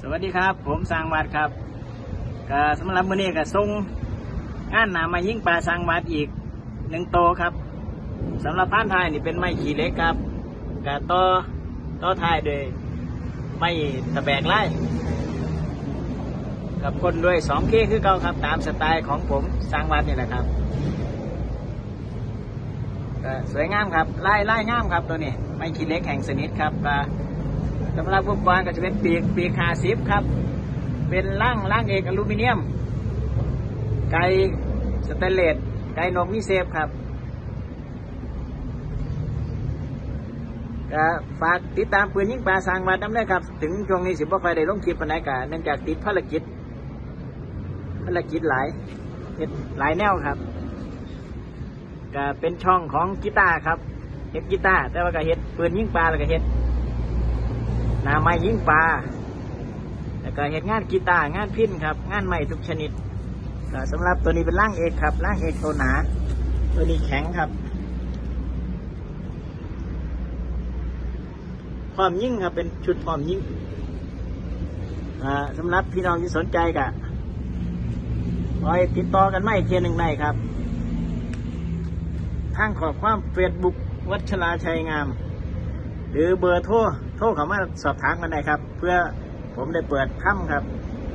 วัสดีครับผมสร้างวัดครับก็สำหรับมื้อนี้ก็ส่งงานหนามายิงปลาสร้างวัดอีก1 โตครับสำหรับพานท้ายนี่เป็นไม้ขี้เหล็กครับก็ต่อท้ายด้วยไม้ตะแบกไล่กับคนด้วย2Kคือเก่าครับตามสไตล์ของผมสร้างวัดนี่แหละครับก็สวยงามครับไล่งามครับตัวนี้ไม้ขี้เหล็กแห่งสนิทครับก็สำหรับอุปกรณ์ก็จะเป็นปีก50ครับเป็นล่างเอกอลูมิเนียมไกสแตนเลสไกนกมิเซฟครับก็ฝากติดตามปืนยิงปลาสร้างวัดน้ำได้ครับถึงช่วงนี้สิบ่ค่อยได้ลงคลิปปานใดก็เนื่องจากติดภารกิจหลายแนวครับก็เป็นช่องของกีตาร์ครับเฮ็ดกีตาร์แต่ว่าก็เฮ็ดปืนยิงปลาแล้วก็เฮ็ดหน้าไม้ยิงปลาแล้วก็เฮ็ดงานกีตาร์งานพิณครับงานไม้ทุกชนิดก็สำหรับตัวนี้เป็นล่างเอกครับล่างเอกตัวหนาตัวนี้แข็งครับพร้อมยิงครับเป็นชุดพร้อมยิงสำหรับพี่น้องที่สนใจก็คอยติดต่อกันไม่เทียนหนึ่งในครับทางขอความเฟซบุ๊กวัชราชัยงามหรือเบอร์โทรเข้ามาสอบถามกันได้ครับเพื่อผมได้เปิดค่ำครับ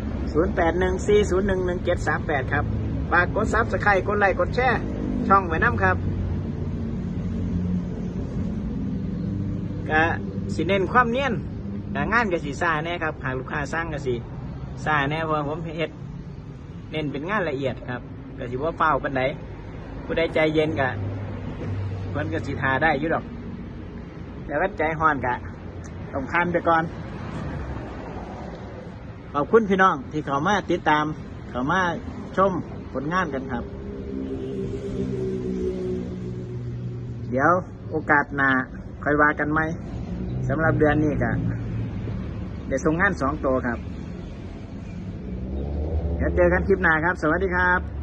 0814011738ครับฝากกดซับสไครต์กดไลค์กดแชร์ช่องไว้น้ำครับก็สิเน้นความเนียนแต่งานกับสีซ่าแน่ครับหากลูกค้าสร้างกับสีซ่าแน่เพราะผมเฮ็ดเน้นเป็นงานละเอียดครับก็สิว่าเฝ้าปันไหนผู้ใดใจเย็นกะเพิ่นก็สิทาได้อยู่ดอกแต่ว่าใจฮ้อนกะต้องพันไปก่อนขอบคุณพี่น้องที่เข้ามาติดตามเข้ามาชมผลงานกันครับเดี๋ยวโอกาสหน้าค่อยว่ากันไหมสำหรับเดือนนี้ก็เดี๋ยวส่งงาน2 โตครับเดี๋ยวเจอกันคลิปหน้าครับสวัสดีครับ